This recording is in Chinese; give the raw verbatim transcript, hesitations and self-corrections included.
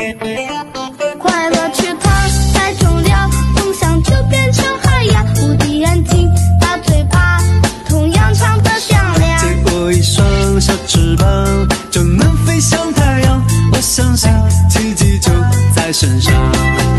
快乐池塘太重了，梦想就变成海洋。无敌眼睛，大嘴巴，同样长得响亮。 借我一双小翅膀，就能飞向太阳。我相信奇迹就在身上。